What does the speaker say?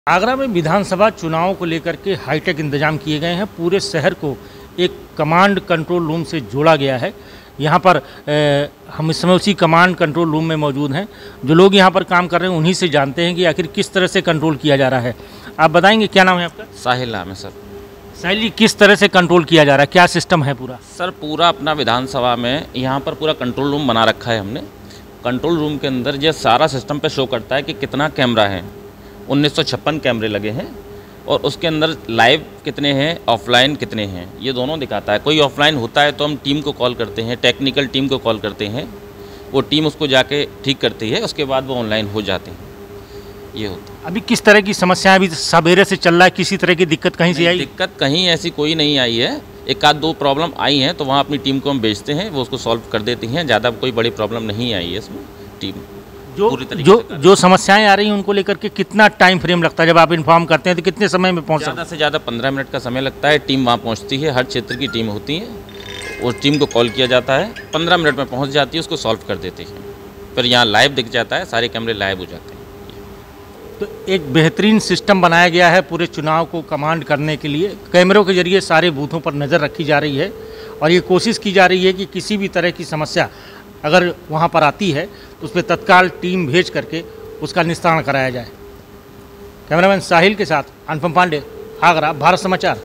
आगरा में विधानसभा चुनाव को लेकर के हाईटेक इंतजाम किए गए हैं। पूरे शहर को एक कमांड कंट्रोल रूम से जोड़ा गया है। यहाँ पर हम इस समय उसी कमांड कंट्रोल रूम में मौजूद हैं। जो लोग यहाँ पर काम कर रहे हैं उन्हीं से जानते हैं कि आखिर किस तरह से कंट्रोल किया जा रहा है। आप बताएंगे, क्या नाम है आपका? साहिल नाम है सर। साहिल जी, किस तरह से कंट्रोल किया जा रहा है, क्या सिस्टम है पूरा? सर पूरा अपना विधानसभा में यहाँ पर पूरा कंट्रोल रूम बना रखा है हमने। कंट्रोल रूम के अंदर ये सारा सिस्टम पे शो करता है कि कितना कैमरा है। 1956 कैमरे लगे हैं और उसके अंदर लाइव कितने हैं, ऑफलाइन कितने हैं, ये दोनों दिखाता है। कोई ऑफलाइन होता है तो हम टीम को कॉल करते हैं, टेक्निकल टीम को कॉल करते हैं, वो टीम उसको जाके ठीक करती है, उसके बाद वो ऑनलाइन हो जाते हैं। ये होता है। अभी किस तरह की समस्या अभी सवेरे से चल रहा है? किसी तरह की दिक्कत कहीं से आई? दिक्कत कहीं ऐसी कोई नहीं आई है। एक आध दो प्रॉब्लम आई हैं तो वहाँ अपनी टीम को हम भेजते हैं, वो उसको सॉल्व कर देती हैं। ज़्यादा कोई बड़ी प्रॉब्लम नहीं आई है इसमें। टीम जो समस्याएं आ रही हैं उनको लेकर के कितना टाइम फ्रेम लगता है? जब आप इन्फॉर्म करते हैं तो कितने समय में पहुँच? ज़्यादा से ज़्यादा 15 मिनट का समय लगता है। टीम वहाँ पहुँचती है, हर क्षेत्र की टीम होती है, उस टीम को कॉल किया जाता है, 15 मिनट में पहुँच जाती है, उसको सॉल्व कर देते हैं। फिर यहाँ लाइव दिख जाता है, सारे कैमरे लाइव हो जाते हैं। तो एक बेहतरीन सिस्टम बनाया गया है पूरे चुनाव को कमांड करने के लिए। कैमरों के जरिए सारे बूथों पर नज़र रखी जा रही है और ये कोशिश की जा रही है कि किसी भी तरह की समस्या अगर वहाँ पर आती है तो उस पर तत्काल टीम भेज करके उसका निस्तारण कराया जाए। कैमरामैन साहिल के साथ अनुपम पांडे, आगरा, भारत समाचार।